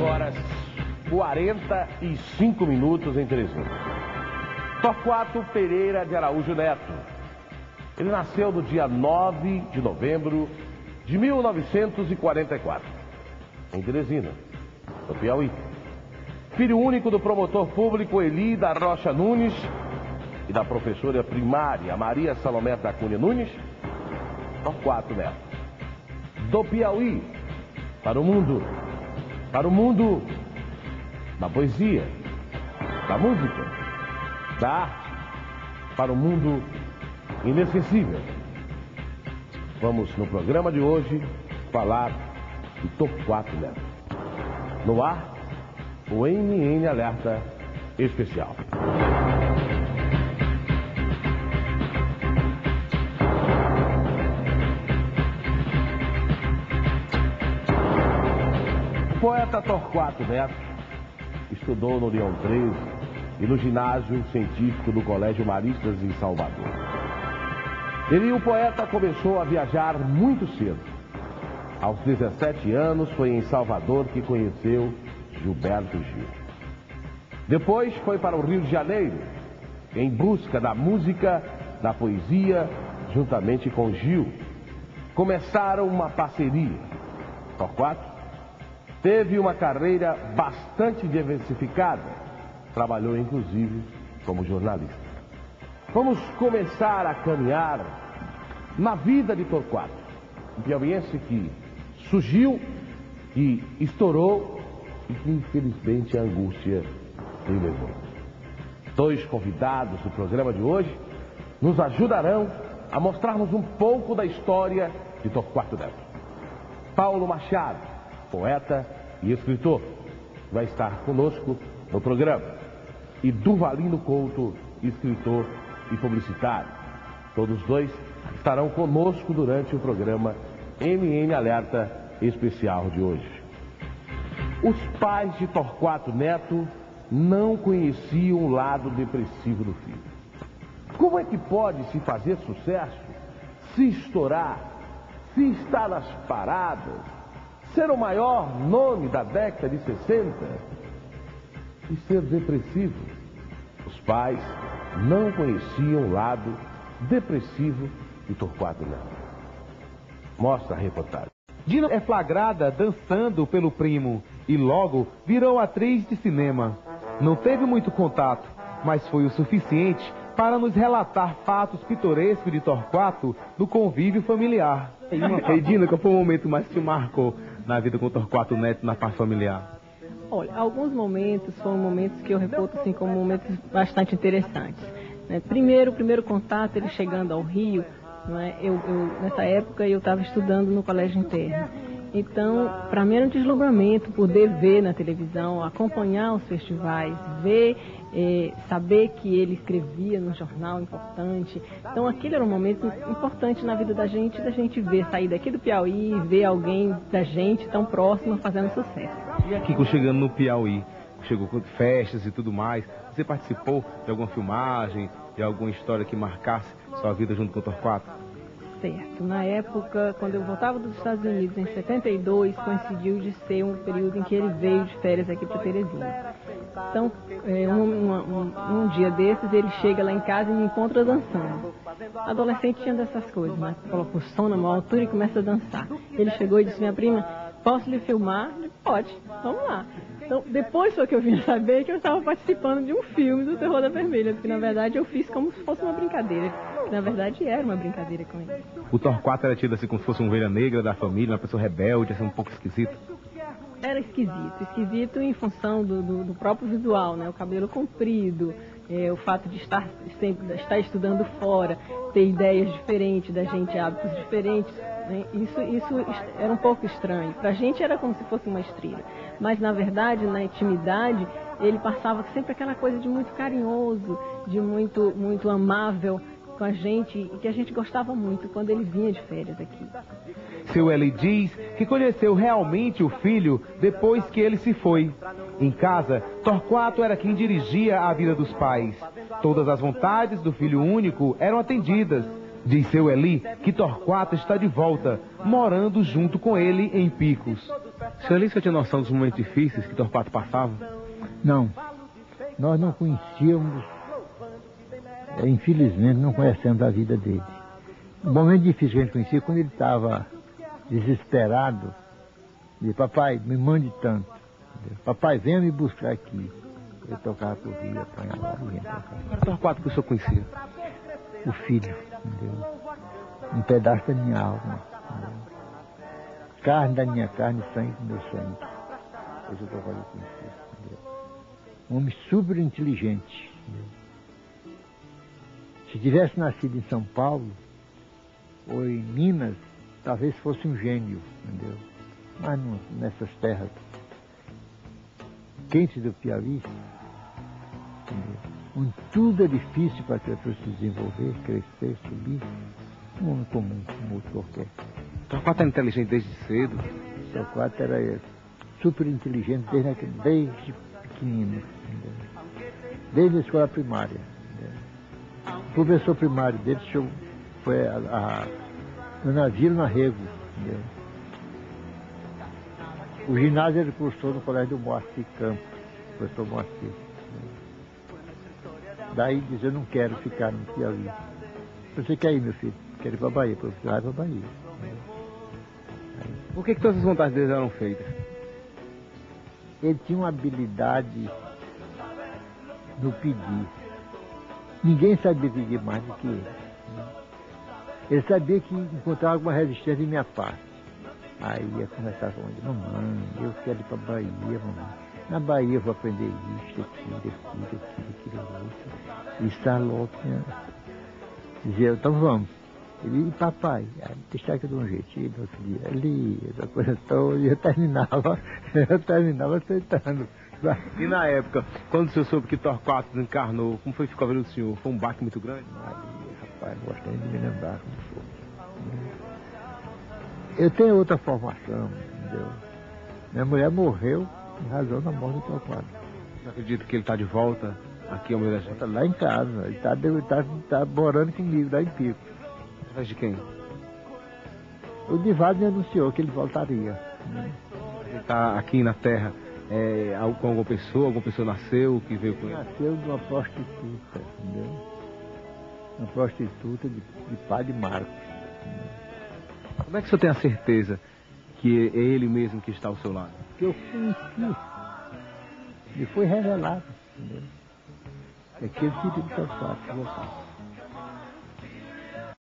horas 45 minutos em Teresina. Torquato Pereira de Araújo Neto. Ele nasceu no dia 9 de novembro de 1944, em Teresina, no Piauí. Filho único do promotor público Eli da Rocha Nunes e da professora primária Maria Salomé da Cunha Nunes, Torquato Neto. Do Piauí para o mundo da poesia, da música, da arte, para o mundo inacessível. Vamos, no programa de hoje, falar de Torquato Neto. No ar, o NN Alerta Especial. O poeta Torquato Neto estudou no Leão 13 e no ginásio científico do Colégio Maristas em Salvador. O poeta começou a viajar muito cedo. Aos 17 anos foi em Salvador que conheceu Gilberto Gil. Depois foi para o Rio de Janeiro, em busca da música, da poesia, juntamente com Gil. Começaram uma parceria. Torquato teve uma carreira bastante diversificada. Trabalhou, inclusive, como jornalista. Vamos começar a caminhar na vida de Torquato, um piauiense que surgiu, que estourou e que, infelizmente, a angústia lhe levou. Dois convidados do programa de hoje nos ajudarão a mostrarmos um pouco da história de Torquato Neto. Paulo Machado, poeta e escritor, vai estar conosco no programa. E Durvalino Couto, escritor e publicitário. Todos dois estarão conosco durante o programa NN Alerta Especial de hoje. Os pais de Torquato Neto não conheciam o lado depressivo do filho. Como é que pode se fazer sucesso, se estourar, se estar nas paradas, ser o maior nome da década de 60 e ser depressivo? Os pais não conheciam o lado depressivo de Torquato Neto. Mostra a reportagem. Dina é flagrada dançando pelo primo e logo virou atriz de cinema. Não teve muito contato, mas foi o suficiente para nos relatar fatos pitorescos de Torquato no convívio familiar. E Dina, qual foi o momento mais que te marcou na vida com Torquato Neto na parte familiar? Olha, alguns momentos foram momentos que eu reputo assim como momentos bastante interessantes. Primeiro, o primeiro contato, ele chegando ao Rio, não é? Nessa época eu estava estudando no colégio interno. Então, para mim era um deslumbramento poder ver na televisão, acompanhar os festivais, ver, saber que ele escrevia no jornal importante. Então, aquele era um momento importante na vida da gente ver, sair daqui do Piauí, ver alguém da gente tão próximo fazendo sucesso. E aqui, chegando no Piauí, chegou com festas e tudo mais, você participou de alguma filmagem, de alguma história que marcasse sua vida junto com o Torquato? Certo. Na época, quando eu voltava dos Estados Unidos, em 72, coincidiu de ser um período em que ele veio de férias aqui para Teresina. Então, um dia desses, ele chega lá em casa e me encontra dançando. Adolescente tinha dessas coisas, né? Coloca o som na maior altura e começa a dançar. Ele chegou e disse: minha prima, posso lhe filmar? Pode, vamos lá. Então, depois foi que eu vim saber que eu estava participando de um filme do Terror da Vermelha, porque na verdade eu fiz como se fosse uma brincadeira, que na verdade era uma brincadeira com ele. O Torquato era tido assim como se fosse uma ovelha negra da família, uma pessoa rebelde, assim, um pouco esquisito? Era esquisito em função do próprio visual, né? O cabelo comprido, o fato de estar estudando fora, ter ideias diferentes da gente, hábitos diferentes, né? Isso era um pouco estranho. Pra gente era como se fosse uma estrela, mas na verdade, na intimidade, ele passava sempre aquela coisa de muito carinhoso, de muito amável com a gente, e que a gente gostava muito quando ele vinha de férias aqui. Seu Eli diz que conheceu realmente o filho depois que ele se foi. Em casa, Torquato era quem dirigia a vida dos pais. Todas as vontades do filho único eram atendidas. Diz seu Eli que Torquato está de volta, morando junto com ele em Picos. Senhor Elício, tinha noção dos momentos difíceis que Torquato passava? Não, nós não conhecíamos, infelizmente não conhecemos a vida dele. O momento difícil que a gente conhecia quando ele estava desesperado, dizia, papai, me mande tanto, entendeu? Papai, venha me buscar aqui. Eu tocava por rio, apanhava e vinha tocar. Qual era o Torquato que o senhor conhecia? O filho, entendeu? Um pedaço da minha alma, entendeu? Carne da minha carne, sangue do meu sangue. Esse é o Torquato que eu conhecia, entendeu? Um homem super inteligente, entendeu? Se tivesse nascido em São Paulo ou em Minas, talvez fosse um gênio, entendeu? Mas não, nessas terras quentes do Piauí, entendeu? Onde tudo é difícil para que a pessoa se desenvolver, crescer, subir, um homem comum, como outro qualquer. Torquato era inteligente desde cedo. Torquato era super inteligente desde pequenino, entendeu? Desde a escola primária. Entendeu? O professor primário dele foi a Dona Vilma Rego, entendeu? O ginásio ele cursou no colégio do Moacir Campos, professor Moacir. Daí diz, eu não quero ficar no Piauí. Você quer ir, meu filho? Quero ir para a Bahia. Professor, vai para a Bahia. Por que todas as vontades deles eram feitas? Ele tinha uma habilidade no pedir. Ninguém sabia pedir mais do que ele. Ele sabia que encontrava alguma resistência de minha parte. Aí ia conversar com ele, mamãe, eu quero ir para a Bahia, mamãe. Na Bahia eu vou aprender isso, aquilo, outro. E Saló dizia, então vamos. Ele, e papai, deixar que eu dou um jeitinho, outro dia, ali, essa coisa toda, e eu terminava aceitando. E na época, quando o senhor soube que Torquato desencarnou, como foi que ficou a vida do senhor? Foi um baque muito grande? Rapaz, não gosto nem de me lembrar como foi. Eu tenho outra formação, entendeu? Minha mulher morreu em razão da morte do Torquato. Você acredita que ele está de volta aqui ao meio da gente? Está lá em casa, ele está morando comigo lá em Pico. Através de quem? O Divaldo me anunciou que ele voltaria. Ele está aqui na Terra com alguma pessoa nasceu, que veio com ele? Nasceu de uma prostituta, entendeu? Uma prostituta de Padre Marcos. Entendeu? Como é que o senhor tem a certeza que é ele mesmo que está ao seu lado? Que eu conheci. Me foi revelado, entendeu? É que ele queria que eu faça.